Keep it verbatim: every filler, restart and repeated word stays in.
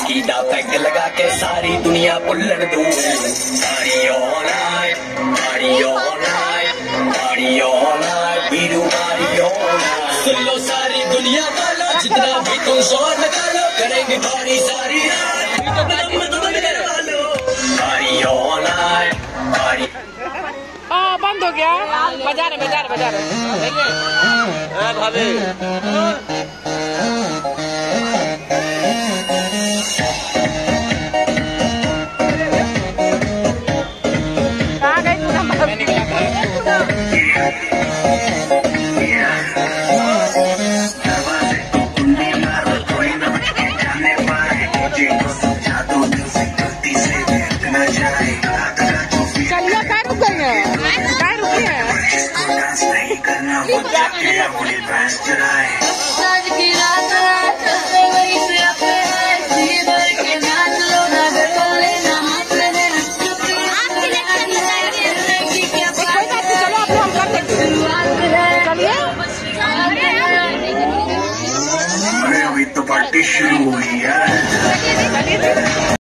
Whisky दा peg लगा के सारी दुनिया पुल्लन दूं। Party all night, party all night, party all night, we do party all night. सुन लो सारी दुनिया वालों, जितना भी तुम शोर लगा लो, करेंगे पार्टी सारी रात। Party all night, party. हाँ बंद हो गया, बजा रहे बजा रहे बजा रहे। हाँ भाभी कहाँ गई पूनम भाभी? चलिए क्या रुक गई है? क्या रुकी है? आज की रात रात वही से अपने जी भर के नाच लो ना बोले ना मत रहना आपकी लेक्चर लगाएंगे क्या कोई बात नहीं, चलो आप हम कर देंगे। चलिए अरे अभी तो पार्टी शुरू हुई है।